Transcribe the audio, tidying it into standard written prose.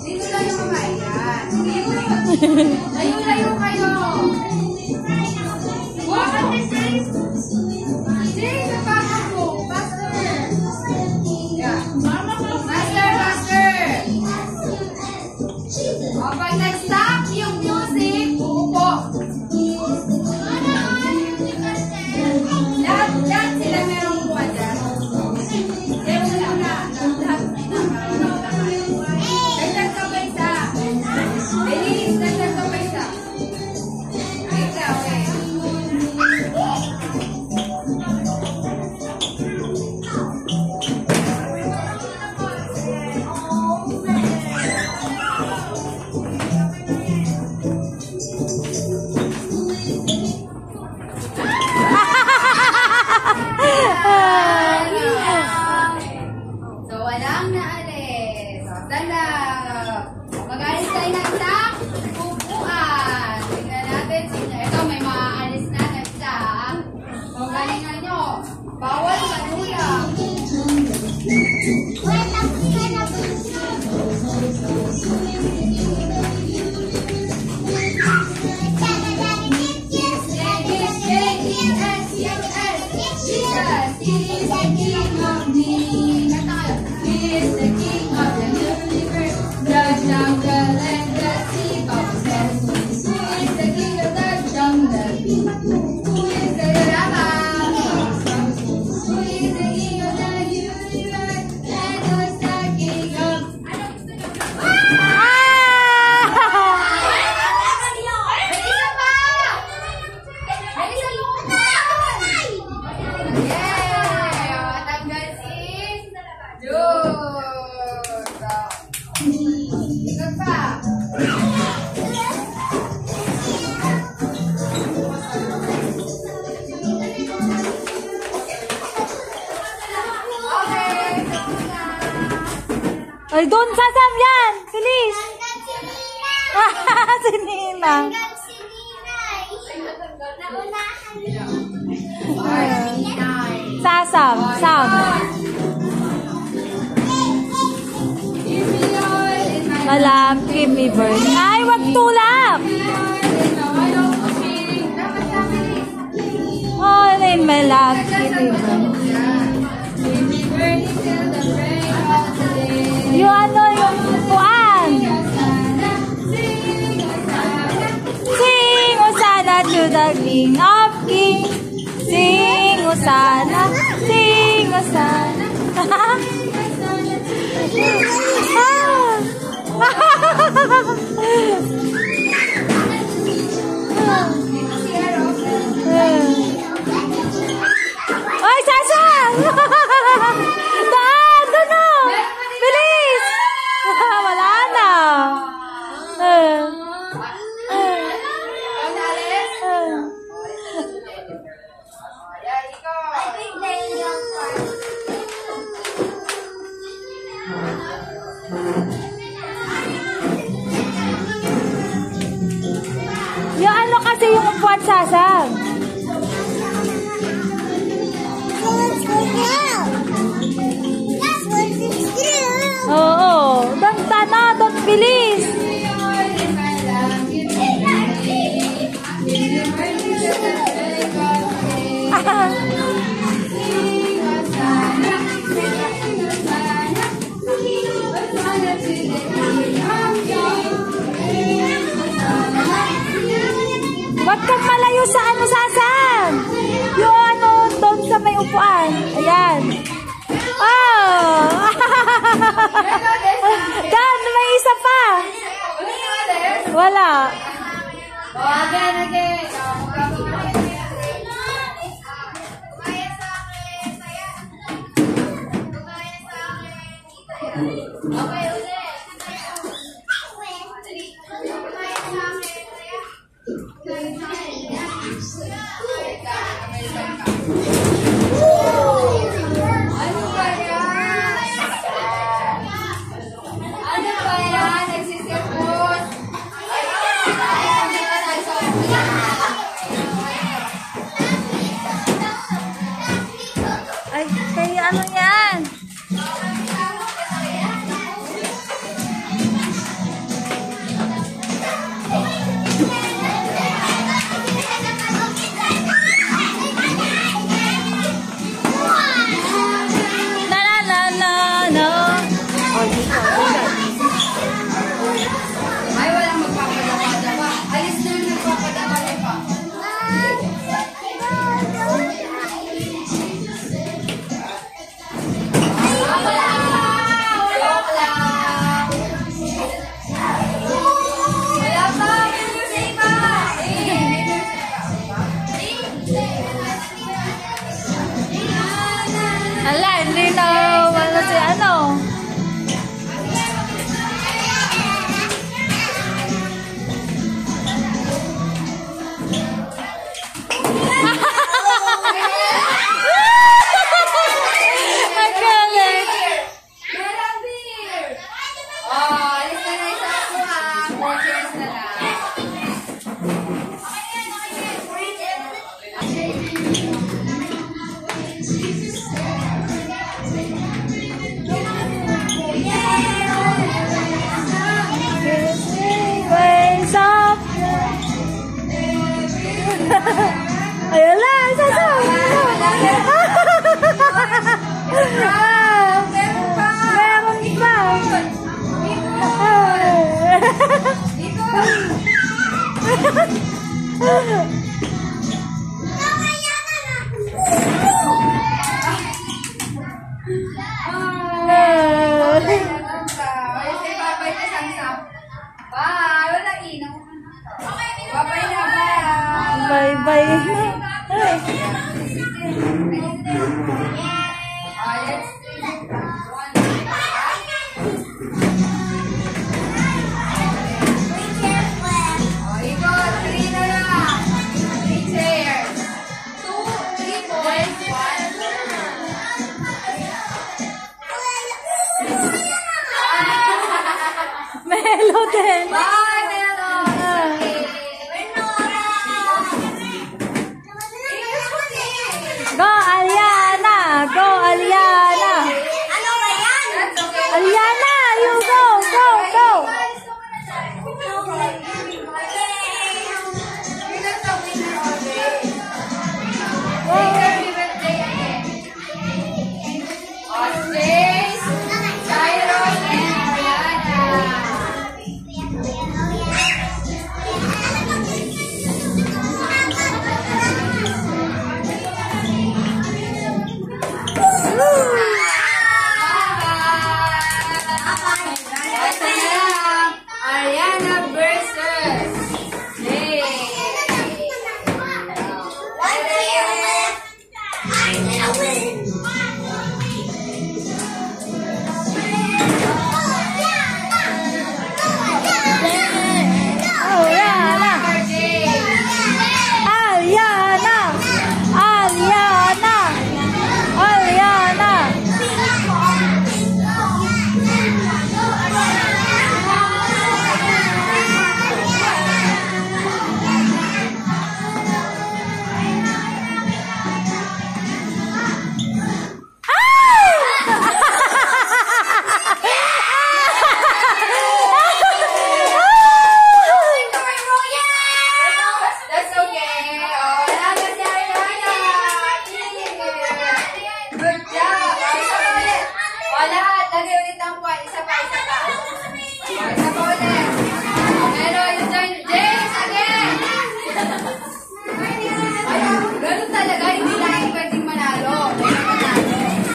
Dito lang yung mga yan. Layo-layo kayo. Buwakan din, James. James, napakot mo. Faster. Yeah. Faster. Pag nag-stop yung music, uupo. Lahat sila merong buwan dyan. Kaya mo na. Dagdag ka pa isa. Denise, dagdag ka pa isa. Okay. So, walang naalis. So, tanda. Mag-alis tayo ng isang upuan. Tingnan natin. Ito, may maaalis na isa. So, galingan nyo. Bawal manulang. Ay, doon sasam yan! Bilis! Si Nina. Sasam. Sam. Malam, give me burn. Ay, wag tulak! All in my love, give me burn. Yung ano yung puan. Sing Usana to the King of Kings. Sing Usana. Sing Usana. Ay, Sasha! Daan! Doon o! Bilis! Wala na! Ay, say bye-bye na sangsap. Bye! Wala inaw. Bye-bye na, bye! Bye-bye. Melo din. Bye!